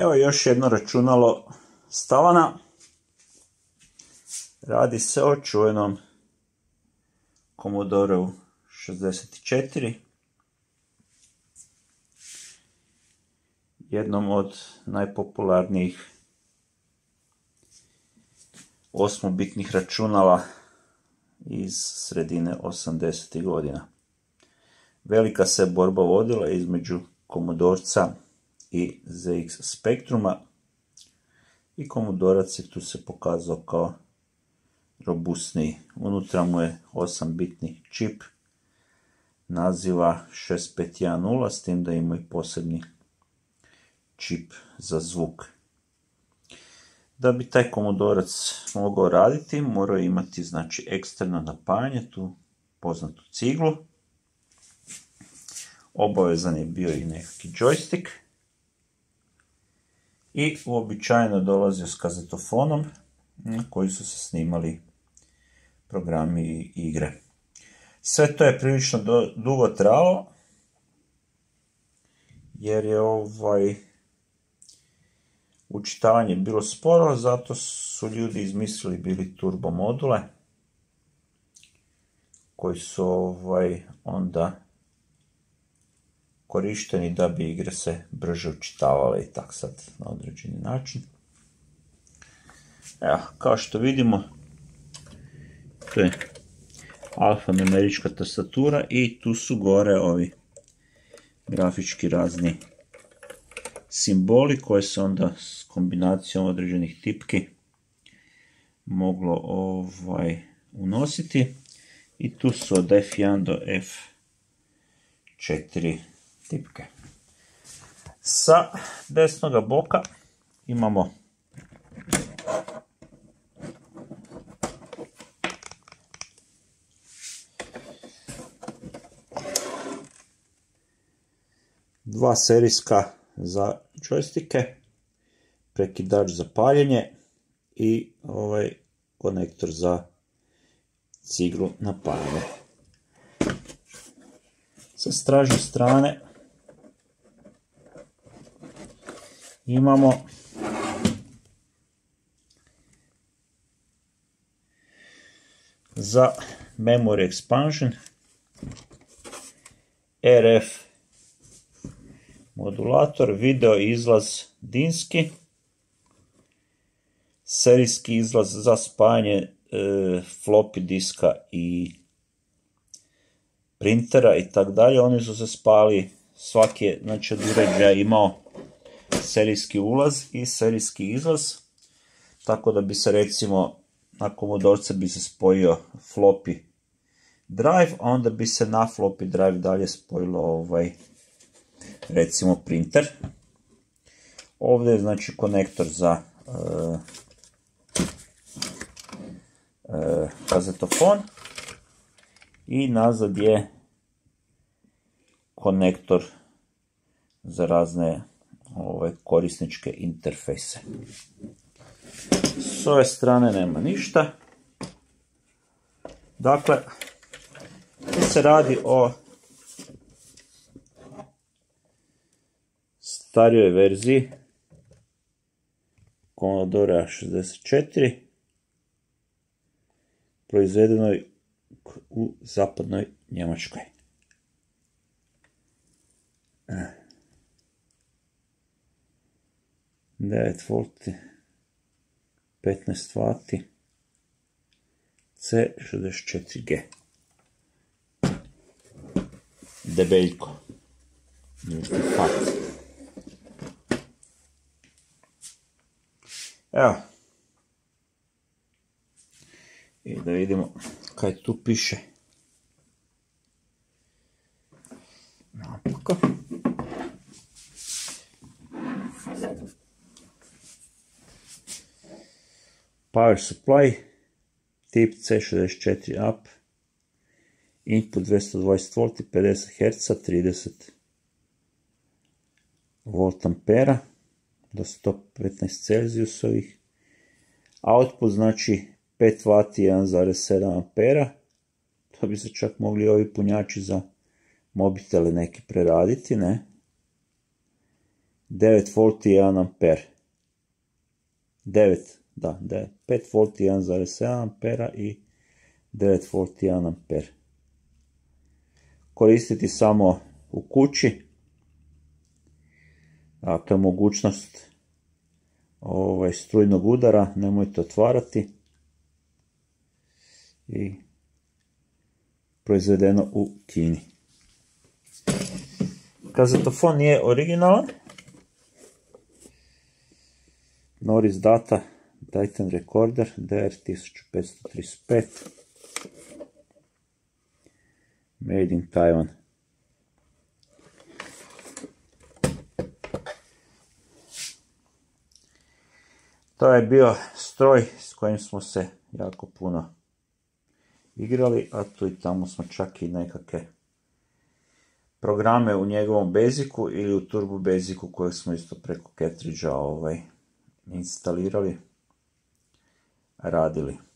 Evo još jedno računalo Stalana. Radi se o čuvenom Commodoreu 64. Jednom od najpopularnijih 8-bitnih računala iz sredine 80. godina. Velika se borba vodila između Commodorca i ZX Spectruma i Commodorac je tu se pokazao kao robustniji. Unutra mu je 8-bitni čip naziva 6510, s tim da ima i posebni čip za zvuk. Da bi taj Commodorac mogao raditi, morao imati znači eksterno napajanje, tu poznatu ciglu. Obavezan je bio i neki joystick. I uobičajeno dolazio s kazetofonom na koji su se snimali programi i igre. Sve to je prilično dugo trajalo, jer je učitavanje bilo sporo, zato su ljudi izmislili bili turbo module koji su onda korišteni da bi igre se brže učitavale i tak sad na određeni način. Evo, kao što vidimo, to je alfanumerička tastatura i tu su gore ovi grafički razni simboli koje se onda s kombinacijom određenih tipki moglo unositi. I tu su od F1 do F4 tipke. Sa desnoga boka imamo dva serijska za joystike, prekidač za paljenje i konektor za ciglu napajanje. Sa stražnje strane imamo za memory expansion RF modulator, video izlaz dinski, serijski izlaz za spajanje floppy diska i printera i tako dalje. Oni su se spali, svaki je znači od uređaja imao serijski ulaz i serijski izlaz, tako da bi se recimo na Commodorce bi se spojio floppy drive, a onda bi se na floppy drive dalje spojilo recimo printer. Ovdje je znači konektor za kazetofon i nazad je konektor za razne korisničke interfejse. S ove strane nema ništa. Dakle, tu se radi o starijoj verziji Commodore 64, proizvedenoj u zapadnoj Njemačkoj. 9 volti, 15 vati, C64G. Debeljko. Fat. Evo. I da vidimo kaj tu piše. Napako. Power supply, tip C64 up, input 220 V, 50 Hz, 30 V do 115 Celzijusovih. Output znači 5 W 1,7 A. To bi se čak mogli ovi punjači za mobitele neki preraditi, ne? 9V i 1 A. 9, 5V i 1,7 A i 9V i 1 A. Koristiti samo u kući. To je mogućnost strujnog udara, nemojte otvarati. I proizvedeno u Kini. Kazetofon nije originalan. Norris Data Titan Recorder DR1535 Made in Taiwan. To je bio stroj s kojim smo se jako puno igrali, a tu i tamo smo čak i nekakve programe u njegovom Basicu ili u Turbo Basicu kojeg smo isto preko cartridgea instalirali, radili.